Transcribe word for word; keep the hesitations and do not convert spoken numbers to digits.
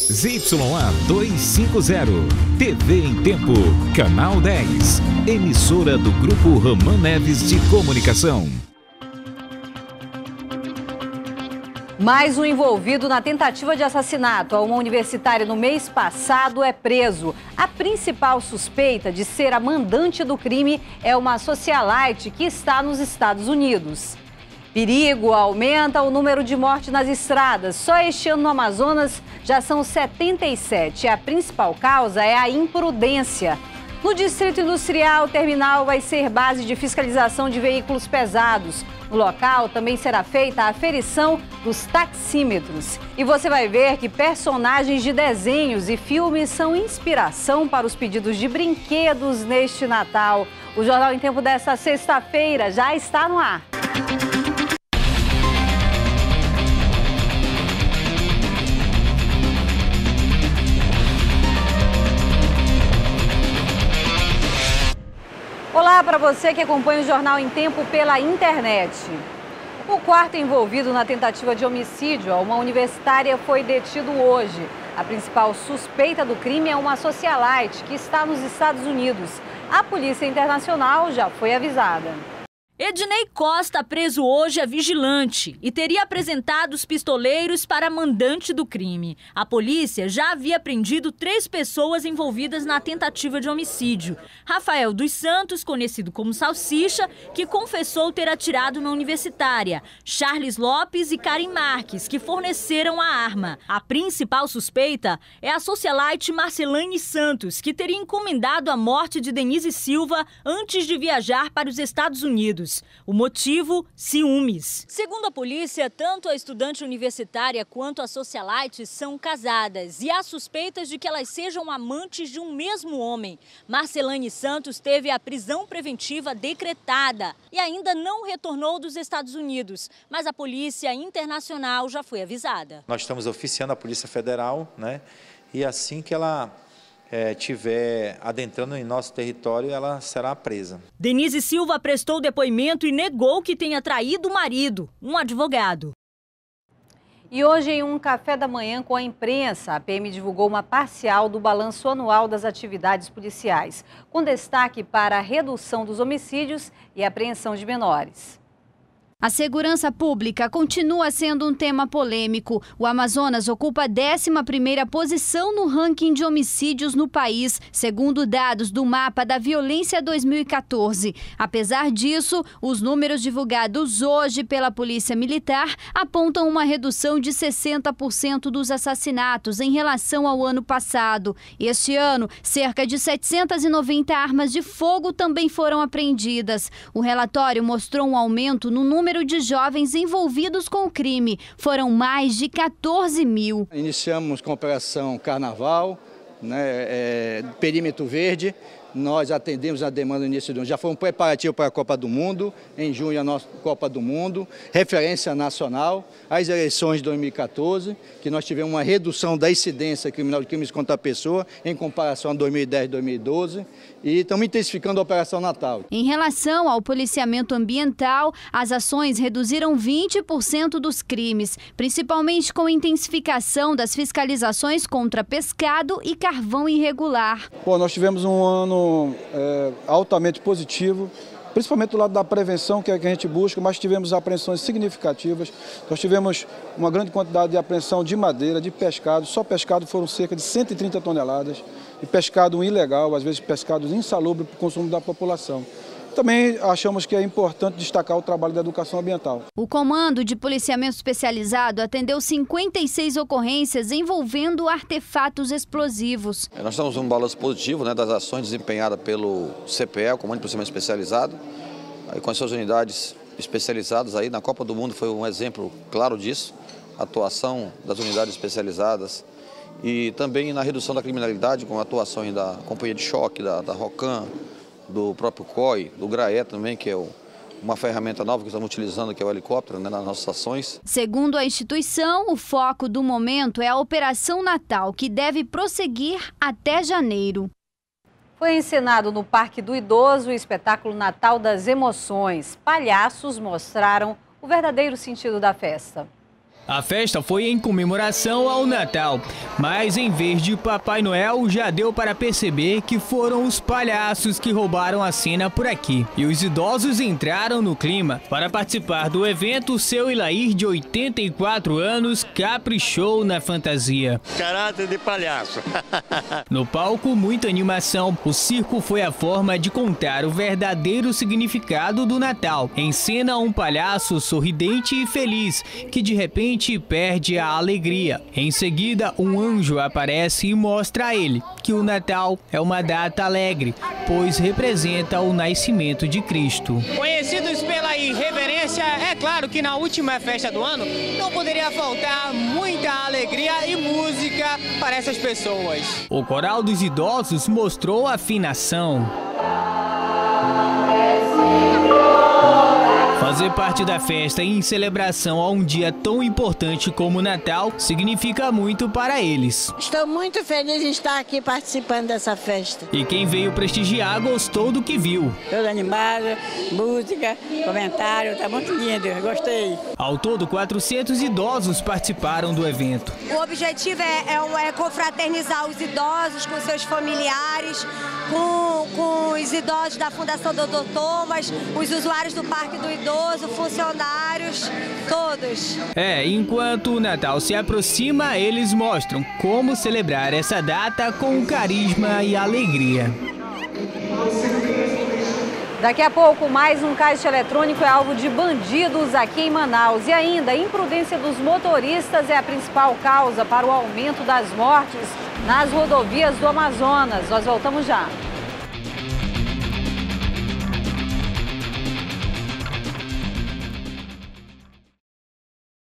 Z Y A duzentos e cinquenta, T V em Tempo, Canal dez, emissora do Grupo Ramã Neves de Comunicação. Mais um envolvido na tentativa de assassinato a uma universitária no mês passado é preso. A principal suspeita de ser a mandante do crime é uma socialite que está nos Estados Unidos. Perigo aumenta o número de mortes nas estradas. Só este ano no Amazonas já são setenta e sete. A principal causa é a imprudência. No Distrito Industrial, o terminal vai ser base de fiscalização de veículos pesados. No local também será feita a aferição dos taxímetros. E você vai ver que personagens de desenhos e filmes são inspiração para os pedidos de brinquedos neste Natal. O Jornal em Tempo desta sexta-feira já está no ar. Olá para você que acompanha o Jornal em Tempo pela internet. O quarto envolvido na tentativa de homicídio a uma universitária foi detido hoje. A principal suspeita do crime é uma socialite que está nos Estados Unidos. A Polícia Internacional já foi avisada. Ednei Costa, preso hoje, é vigilante e teria apresentado os pistoleiros para a mandante do crime. A polícia já havia prendido três pessoas envolvidas na tentativa de homicídio. Rafael dos Santos, conhecido como Salsicha, que confessou ter atirado na universitária. Charles Lopes e Karen Marques, que forneceram a arma. A principal suspeita é a socialite Marcelane Santos, que teria encomendado a morte de Denise Silva antes de viajar para os Estados Unidos. O motivo, ciúmes. Segundo a polícia, tanto a estudante universitária quanto a socialite são casadas e há suspeitas de que elas sejam amantes de um mesmo homem. Marcelane Santos teve a prisão preventiva decretada e ainda não retornou dos Estados Unidos, mas a Polícia Internacional já foi avisada. Nós estamos oficiando a Polícia Federal, né? E assim que ela É, tiver adentrando em nosso território, ela será presa. Denise Silva prestou depoimento e negou que tenha traído o marido, um advogado. E hoje, em um café da manhã com a imprensa, a P M divulgou uma parcial do balanço anual das atividades policiais, com destaque para a redução dos homicídios e apreensão de menores. A segurança pública continua sendo um tema polêmico. O Amazonas ocupa a décima primeira posição no ranking de homicídios no país, segundo dados do Mapa da Violência dois mil e quatorze. Apesar disso, os números divulgados hoje pela Polícia Militar apontam uma redução de sessenta por cento dos assassinatos em relação ao ano passado. Este ano, cerca de setecentas e noventa armas de fogo também foram apreendidas. O relatório mostrou um aumento no número de jovens envolvidos com o crime. Foram mais de quatorze mil. Iniciamos com a Operação Carnaval, né, é, Perímetro Verde. Nós atendemos a demanda no início do ano. Já foi um preparativo para a Copa do Mundo, em junho a nossa Copa do Mundo, referência nacional, as eleições de dois mil e quatorze, que nós tivemos uma redução da incidência criminal de crimes contra a pessoa em comparação a dois mil e dez e dois mil e doze, e estamos intensificando a Operação Natal. Em relação ao policiamento ambiental, as ações reduziram vinte por cento dos crimes, principalmente com a intensificação das fiscalizações contra pescado e carvão irregular. Pô, nós tivemos um ano É, altamente positivo, principalmente do lado da prevenção, que é que a gente busca, mas tivemos apreensões significativas. Nós tivemos uma grande quantidade de apreensão de madeira, de pescado. Só pescado foram cerca de cento e trinta toneladas, e pescado ilegal, às vezes pescado insalubre para o consumo da população. Também achamos que é importante destacar o trabalho da educação ambiental. O Comando de Policiamento Especializado atendeu cinquenta e seis ocorrências envolvendo artefatos explosivos. Nós estamos um balanço positivo, né, das ações desempenhadas pelo C P E, o Comando de Policiamento Especializado, aí, com as suas unidades especializadas. Aí, na Copa do Mundo foi um exemplo claro disso, a atuação das unidades especializadas e também na redução da criminalidade com atuações da Companhia de Choque, da, da ROCAM, do próprio C O I, do GRAE também, que é o, uma ferramenta nova que estamos utilizando, que é o helicóptero, né, nas nossas ações. Segundo a instituição, o foco do momento é a Operação Natal, que deve prosseguir até janeiro. Foi encenado no Parque do Idoso o espetáculo Natal das Emoções. Palhaços mostraram o verdadeiro sentido da festa. A festa foi em comemoração ao Natal, mas em vez de Papai Noel, já deu para perceber que foram os palhaços que roubaram a cena por aqui. E os idosos entraram no clima. Para participar do evento, seu Ilair, de oitenta e quatro anos, caprichou na fantasia. Caráter de palhaço. No palco, muita animação. O circo foi a forma de contar o verdadeiro significado do Natal. Em cena, um palhaço sorridente e feliz, que de repente perde a alegria. Em seguida, um anjo aparece e mostra a ele que o Natal é uma data alegre, pois representa o nascimento de Cristo. Conhecidos pela irreverência, é claro que na última festa do ano não poderia faltar muita alegria e música para essas pessoas. O coral dos idosos mostrou afinação. Fazer parte da festa em celebração a um dia tão importante como o Natal significa muito para eles. Estou muito feliz em estar aqui participando dessa festa. E quem veio prestigiar gostou do que viu. Todo animado, música, comentário, tá muito lindo, gostei. Ao todo, quatrocentos idosos participaram do evento. O objetivo é, é, é confraternizar os idosos com seus familiares, com, com os idosos da Fundação doutor Thomas, os usuários do Parque do Idoso, funcionários, todos. É, enquanto o Natal se aproxima, eles mostram como celebrar essa data com carisma e alegria. Daqui a pouco, mais um caixa eletrônico é alvo de bandidos aqui em Manaus. E ainda, a imprudência dos motoristas é a principal causa para o aumento das mortes nas rodovias do Amazonas. Nós voltamos já.